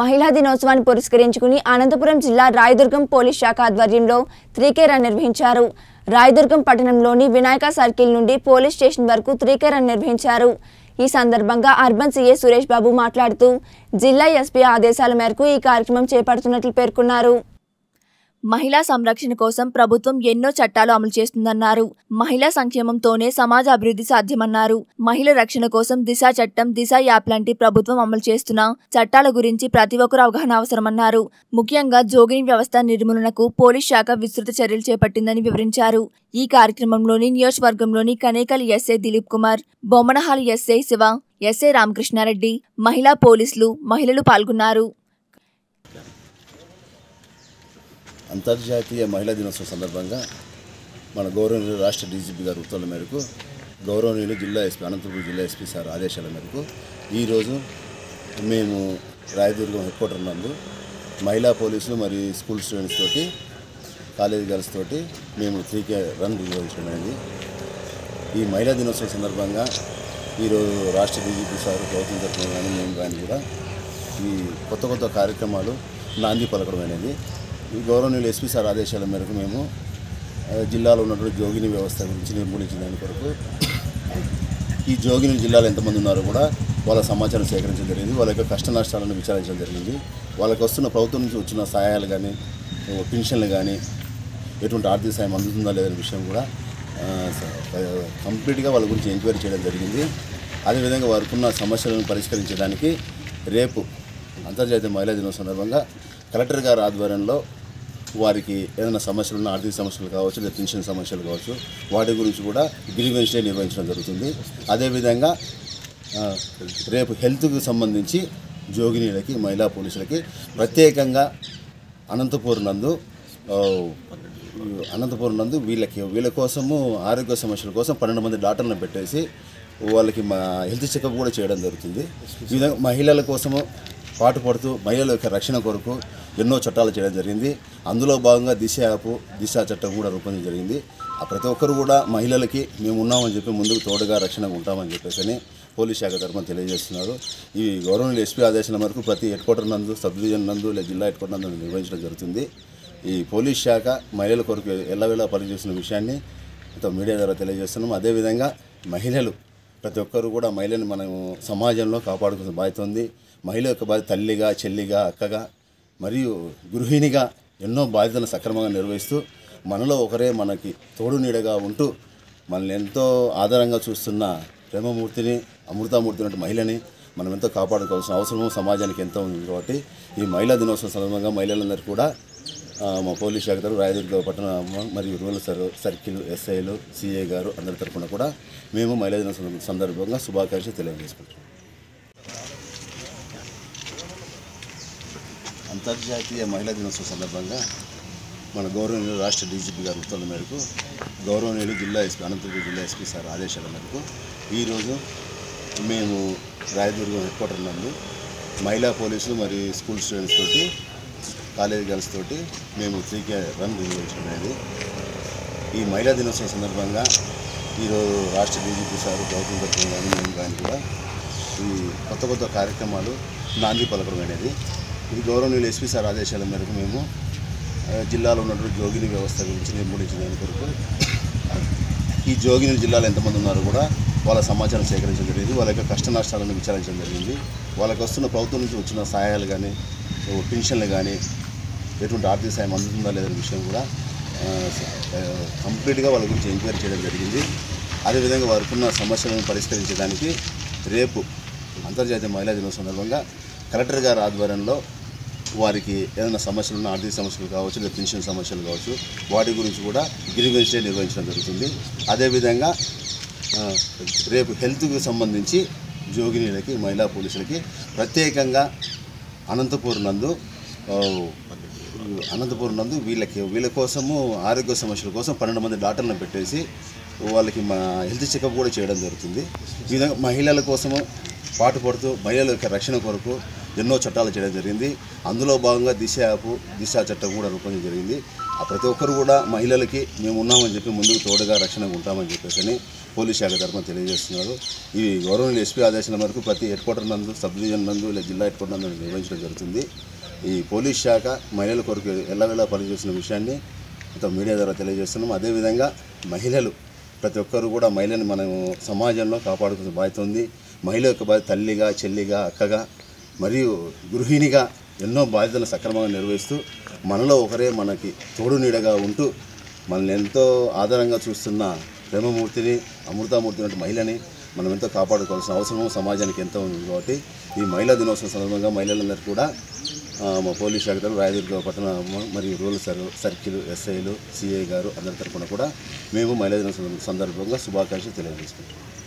మహిళా దినోత్సవాన్ని పురస్కరించుకుని అనంతపురం జిల్లా రాయదుర్గం పోలీస్ శాఖ ఆధ్వర్యంలో 3K రన్ నిర్వహించారు. రాయదుర్గం పట్టణంలోని వినాయక సర్కిల్ నుండి పోలీస్ స్టేషన్ వరకు 3K రన్ నిర్వహించారు. ఈ సందర్భంగా అర్బన్ సీఏ సురేష్ బాబు మాట్లాడుతూ జిల్లా ఎస్పీ ఆదేశాల మేరకు ఈ కార్యక్రమం చేపడుతున్నట్లు పేర్కొన్నారు. మహిళా సంరక్షణ కోసం ప్రభుత్వం ఎన్నో చట్టాలు అమలు చేస్తుందన్నారు. మహిళా సంక్షేమంతోనే సమాజ అభివృద్ధి సాధ్యమన్నారు. మహిళల రక్షణ కోసం దిశ చట్టం, దిశ యాప్ లాంటి ప్రభుత్వం అమలు చేస్తున్న చట్టాల గురించి ప్రతి ఒక్కరూ అవగాహన అవసరమన్నారు. ముఖ్యంగా జోగిని వ్యవస్థ నిర్మూలనకు పోలీస్ శాఖ విస్తృత చర్యలు చేపట్టిందని వివరించారు. ఈ కార్యక్రమంలోని నియోజకవర్గంలోని Kanekal SI Dilip Kumar, Bommanahal SI Siva, SI Ramakrishna Reddy, మహిళా పోలీసులు, మహిళలు పాల్గొన్నారు. అంతర్జాతీయ మహిళా దినోత్సవం సందర్భంగా మన గౌరవనీయులు రాష్ట్ర డీజీపీ గారి ఉత్తర్వుల మేరకు గౌరవనీయులు జిల్లా ఎస్పీ అనంతపురం జిల్లా ఎస్పీ సార్ ఆదేశాల మేరకు ఈరోజు మేము రాయదుర్గం హెడ్ క్వార్టర్ నందు మహిళా పోలీసులు మరియు స్కూల్ స్టూడెంట్స్ తోటి కాలేజీ గర్ల్స్ తోటి మేము 3K రన్ నిర్వహించడం అనేది. ఈ మహిళా దినోత్సవం సందర్భంగా ఈరోజు రాష్ట్ర డీజీపీ సార్ ప్రభుత్వం తరఫున కానీ మేము కానీ కూడా ఈ కొత్త కార్యక్రమాలు నాంది పలకడం అనేది. ఈ గౌరవనీయులు ఎస్పీ సార్ ఆదేశాల మేరకు మేము జిల్లాలో ఉన్నటువంటి జోగిని వ్యవస్థ గురించి నిర్మూలించడానికి కొరకు ఈ జోగిని జిల్లాలో ఎంతమంది ఉన్నారో కూడా వాళ్ళ సమాచారం సేకరించడం జరిగింది. వాళ్ళ యొక్క కష్ట నష్టాలను విచారించడం జరిగింది. వాళ్ళకి వస్తున్న ప్రభుత్వం నుంచి వచ్చిన సహాయాలు కానీ పెన్షన్లు కానీ ఎటువంటి ఆర్థిక సాయం అందుతుందా లేదనే విషయం కూడా కంప్లీట్గా వాళ్ళ గురించి ఎంక్వైరీ చేయడం జరిగింది. అదేవిధంగా వారికి ఉన్న సమస్యలను పరిష్కరించడానికి రేపు అంతర్జాతీయ మహిళా దినోత్సవం సందర్భంగా కలెక్టర్ గారి ఆధ్వర్యంలో వారికి ఏదైనా సమస్యలు ఉన్న ఆర్థిక సమస్యలు కావచ్చు, లేదా పెన్షన్ సమస్యలు కావచ్చు, వాటి గురించి కూడా గ్రీవెన్స్ డే నిర్వహించడం జరుగుతుంది. అదేవిధంగా రేపు హెల్త్కి సంబంధించి జోగినీలకి, మహిళా పోలీసులకి ప్రత్యేకంగా అనంతపురం నందు వీళ్ళ కోసము ఆరోగ్య సమస్యల కోసం 12 మంది డాక్టర్లను పెట్టేసి వాళ్ళకి హెల్త్ చెకప్ కూడా చేయడం జరుగుతుంది. ఈ విధంగా మహిళల కోసము పాటుపడుతూ మహిళల యొక్క రక్షణ కొరకు ఎన్నో చట్టాలు చేయడం జరిగింది. అందులో భాగంగా దిశ యాప్, దిశ చట్టం కూడా రూపొందించడం జరిగింది. ప్రతి ఒక్కరు కూడా మహిళలకి మేము ఉన్నామని చెప్పి ముందుకు తోడుగా రక్షణగా ఉంటామని చెప్పేసి పోలీస్ శాఖ తరఫున తెలియజేస్తున్నారు. ఈ గౌరవనీయులు ఎస్పీ ఆదేశాల మేరకు ప్రతి హెడ్ క్వార్టర్ నందు, సబ్ డివిజన్ నందు, లేదా జిల్లా హెడ్ క్వార్టర్ నందు నిర్వహించడం జరుగుతుంది. ఈ పోలీస్ శాఖ మహిళల కొరకు ఎల్లవేళ పనిచేస్తున్న విషయాన్ని మీడియా ద్వారా తెలియజేస్తున్నాం. అదేవిధంగా మహిళలు ప్రతి ఒక్కరు కూడా మహిళని మనం సమాజంలో కాపాడుకునే బాధ్యత ఉంది. మహిళ యొక్క బాధ్యత తల్లిగా, చెల్లిగా, అక్కగా మరియు గృహిణిగా ఎన్నో బాధ్యతలను సక్రమంగా నిర్వహిస్తూ మనలో ఒకరే మనకి తోడు నీడగా ఉంటూ మనల్ని ఎంతో ఆధారంగా చూస్తున్న ప్రేమమూర్తిని, అమృతామూర్తి వంటి మహిళని మనం ఎంతో కాపాడుకోవాల్సిన అవసరం సమాజానికి ఎంతో ఉంది. కాబట్టి ఈ మహిళా దినోత్సవం సందర్భంగా మహిళలందరూ కూడా మా పోలీస్ శాఖ తరఫున రాయదుర్గ పట్టణ మరియు రూరల్ సర్కిల్ ఎస్ఐలు, సిఐ గారు అందరి తరఫున కూడా మేము మహిళా దినోత్సవం సందర్భంగా శుభాకాంక్షలు తెలియజేసుకుంటాం. అంతర్జాతీయ మహిళా దినోత్సవం సందర్భంగా మన గౌరవనీయులు రాష్ట్ర డీజీపీ గారి ఉత్తర్వుల మేరకు గౌరవనీయులు జిల్లా ఎస్పీ అనంతపురం జిల్లా ఎస్పీ సార్ ఆదేశాల మేరకు ఈరోజు మేము రాయదుర్గం హెడ్ క్వార్టర్ నందు మహిళా పోలీసులు మరియు స్కూల్ స్టూడెంట్స్ తోటి కాలేజీ గర్ల్స్ తోటి మేము 3K రన్ నిర్వహించడం అనేది. ఈ మహిళా దినోత్సవం సందర్భంగా ఈరోజు రాష్ట్ర డీజీపీ సార్ ప్రభుత్వం తరఫున కానీ మేము కానీ కూడా ఈ కొత్త కార్యక్రమాలు నాంది పలకడం అనేది. ఇది గౌరవనీయులు ఎస్పీ సార్ ఆదేశాల మేరకు మేము జిల్లాలో ఉన్నటువంటి జోగిని వ్యవస్థ గురించి నిర్మూలించడానికి కొరకు ఈ జోగిని జిల్లాలో ఎంతమంది ఉన్నారో కూడా వాళ్ళ సమాచారం సేకరించడం జరిగింది. వాళ్ళ యొక్క కష్ట నష్టాలను విచారించడం జరిగింది. వాళ్ళకి వస్తున్న ప్రభుత్వం నుంచి వచ్చిన సహాయాలు కానీ పెన్షన్లు కానీ ఎటువంటి ఆర్థిక సాయం అందుతుందా లేదనే విషయం కూడా కంప్లీట్గా వాళ్ళ గురించి ఎంక్వైరీ చేయడం జరిగింది. అదేవిధంగా వారికి ఉన్న సమస్యలను పరిష్కరించడానికి రేపు అంతర్జాతీయ మహిళా దినోత్సవం సందర్భంగా కలెక్టర్ గారి ఆధ్వర్యంలో వారికి ఏదైనా సమస్యలు ఉన్న ఆర్థిక సమస్యలు కావచ్చు, లేదా పెన్షన్ సమస్యలు కావచ్చు, వాటి గురించి కూడా గ్రీవెన్స్ డే నిర్వహించడం జరుగుతుంది. అదేవిధంగా రేపు హెల్త్కి సంబంధించి జోగినీలకి, మహిళా పోలీసులకి ప్రత్యేకంగా అనంతపురం నందు వీళ్ళ కోసము ఆరోగ్య సమస్యల కోసం 12 మంది డాక్టర్లను పెట్టేసి వాళ్ళకి హెల్త్ చెకప్ కూడా చేయడం జరుగుతుంది. ఈ విధంగా మహిళల కోసము పాటుపడుతూ మహిళల యొక్క రక్షణ కొరకు ఎన్నో చట్టాలు చేయడం జరిగింది. అందులో భాగంగా దిశ యాప్, దిశ చట్టం కూడా రూపొందించడం జరిగింది. ప్రతి ఒక్కరు కూడా మహిళలకి మేము ఉన్నామని చెప్పి ముందుకు తోడుగా రక్షణగా ఉంటామని చెప్పేసి పోలీస్ శాఖ తరఫున తెలియజేస్తున్నారు. ఈ గౌరవనీయులు ఎస్పీ ఆదేశాల మేరకు ప్రతి హెడ్ క్వార్టర్ నందు, సబ్ డివిజన్ నందు లేదా జిల్లా హెడ్ క్వార్టర్ నందు నిర్వహించడం జరుగుతుంది. ఈ పోలీస్ శాఖ మహిళల కొరకు ఎల్లవేళ పనిచేస్తున్న విషయాన్ని మీడియా ద్వారా తెలియజేస్తున్నాం. అదేవిధంగా మహిళలు ప్రతి ఒక్కరు కూడా మహిళని మనం సమాజంలో కాపాడుకునే బాధ్యత ఉంది. మహిళ యొక్క బాధ్యత తల్లిగా, చెల్లిగా, అక్కగా మరియు గృహిణిగా ఎన్నో బాధ్యతలను సక్రమంగా నిర్వహిస్తూ మనలో ఒకరే మనకి తోడు నీడగా ఉంటూ మనల్ని ఎంతో ఆధారంగా చూస్తున్న ప్రేమమూర్తిని, అమృతామూర్తి వంటి మహిళని మనం ఎంతో కాపాడుకోవాల్సిన అవసరం సమాజానికి ఎంతో ఉంది. కాబట్టి ఈ మహిళా దినోత్సవం సందర్భంగా మహిళలందరూ కూడా మా పోలీస్ శాఖ రాయదుర్గ పట్టణ మరియు రూరల్ సర్కిల్ ఎస్ఐలు, సిఐ గారు అందరి తరఫున కూడా మేము మహిళా దినోత్సవం సందర్భంగా శుభాకాంక్షలు తెలియజేసుకుంటాం.